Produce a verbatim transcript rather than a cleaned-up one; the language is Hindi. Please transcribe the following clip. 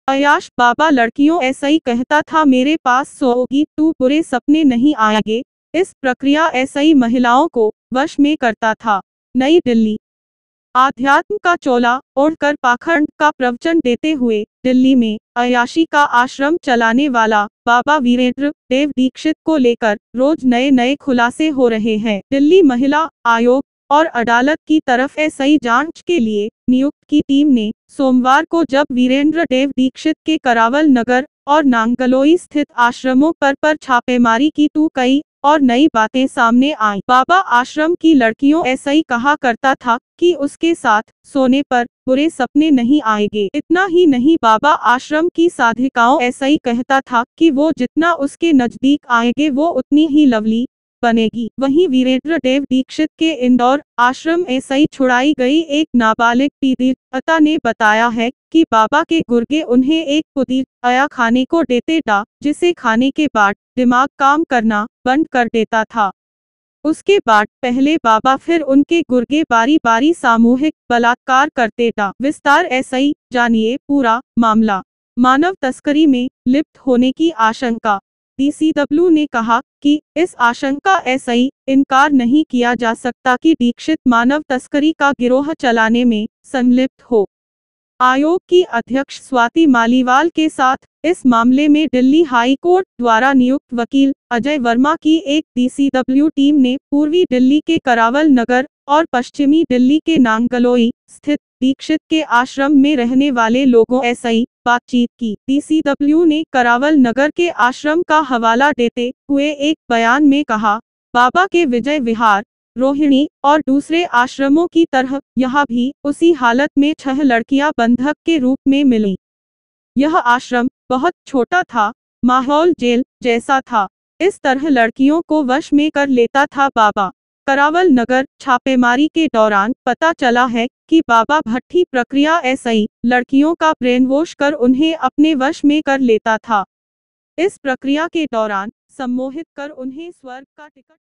अयाश बाबा लड़कियों ऐसा ही कहता था, मेरे पास सोओगी तू, बुरे सपने नहीं आएंगे। इस प्रक्रिया ऐसा ही महिलाओं को वश में करता था। नई दिल्ली। आध्यात्म का चोला ओढ़कर पाखंड का प्रवचन देते हुए दिल्ली में अयाशी का आश्रम चलाने वाला बाबा वीरेंद्र देव दीक्षित को लेकर रोज नए नए खुलासे हो रहे हैं। दिल्ली महिला आयोग और अदालत की तरफ एसआई जांच के लिए नियुक्त की टीम ने सोमवार को जब वीरेंद्र देव दीक्षित के करावल नगर और नांगलोई स्थित आश्रमों पर पर छापेमारी की तो कई और नई बातें सामने आई। बाबा आश्रम की लड़कियों ऐसा ही कहा करता था कि उसके साथ सोने पर बुरे सपने नहीं आएंगे। इतना ही नहीं, बाबा आश्रम की साधिकाओं ऐसा ही कहता था कि वो जितना उसके नजदीक आएंगे वो उतनी ही लवली बनेगी। वहीं वीरेंद्र देव दीक्षित के इंदौर आश्रम ऐसा ही छुड़ाई गई एक नाबालिग पीड़िता ने बताया है कि बाबा के गुर्गे उन्हें एक पुदीर अया खाने को देते था, जिसे खाने के बाद दिमाग काम करना बंद कर देता था। उसके बाद पहले बाबा फिर उनके गुर्गे बारी बारी सामूहिक बलात्कार करते था। विस्तार ऐसा ही जानिए पूरा मामला। मानव तस्करी में लिप्त होने की आशंका। डीसीडब्ल्यू ने कहा कि इस आशंका ऐसा ही इनकार नहीं किया जा सकता कि दीक्षित मानव तस्करी का गिरोह चलाने में संलिप्त हो। आयोग की अध्यक्ष स्वाति मालीवाल के साथ इस मामले में दिल्ली हाई कोर्ट द्वारा नियुक्त वकील अजय वर्मा की एक डीसीडब्ल्यू टीम ने पूर्वी दिल्ली के करावल नगर और पश्चिमी दिल्ली के नांगलोई स्थित दीक्षित के आश्रम में रहने वाले लोगों ऐसा ही बातचीत की। डीसीडब्ल्यू ने करावल नगर के आश्रम का हवाला देते हुए एक बयान में कहा, बाबा के विजय विहार, रोहिणी और दूसरे आश्रमों की तरह यहाँ भी उसी हालत में छह लड़कियां बंधक के रूप में मिली। यह आश्रम बहुत छोटा था, माहौल जेल जैसा था। इस तरह लड़कियों को वश में कर लेता था बाबा। करावल नगर छापेमारी के दौरान पता चला है कि बाबा भट्टी प्रक्रिया ऐसा ही लड़कियों का ब्रेन वॉश कर उन्हें अपने वश में कर लेता था। इस प्रक्रिया के दौरान सम्मोहित कर उन्हें स्वर्ग का टिकट